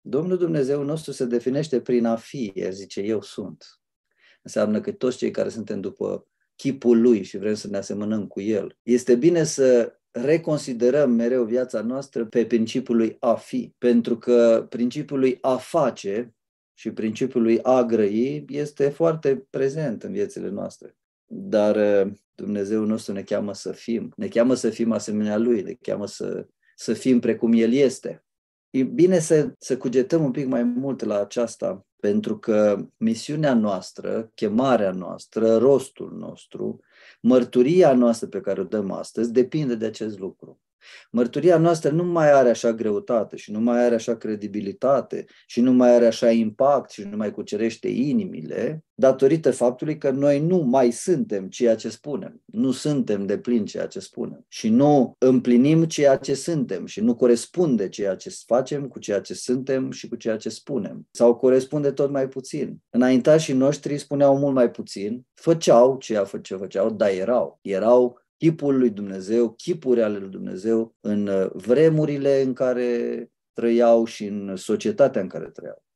Domnul Dumnezeu nostru se definește prin a fi, el zice, eu sunt. Înseamnă că toți cei care suntem după chipul Lui și vrem să ne asemănăm cu El, este bine să reconsiderăm mereu viața noastră pe principiul lui a fi, pentru că principiul lui a face și principiul lui a grăi este foarte prezent în viețile noastre. Dar Dumnezeu nostru ne cheamă să fim asemenea Lui, ne cheamă să fim precum El este. E bine să cugetăm un pic mai mult la aceasta, pentru că misiunea noastră, chemarea noastră, rostul nostru, mărturia noastră pe care o dăm astăzi depinde de acest lucru. Mărturia noastră nu mai are așa greutate și nu mai are așa credibilitate și nu mai are așa impact și nu mai cucerește inimile datorită faptului că noi nu mai suntem ceea ce spunem, nu suntem deplini ceea ce spunem și nu împlinim ceea ce suntem și nu corespunde ceea ce facem cu ceea ce suntem și cu ceea ce spunem sau corespunde tot mai puțin. Înaintașii noștri spuneau mult mai puțin, făceau ceea ce făceau, dar erau chipul lui Dumnezeu, chipuri ale lui Dumnezeu în vremurile în care trăiau și în societatea în care trăiau.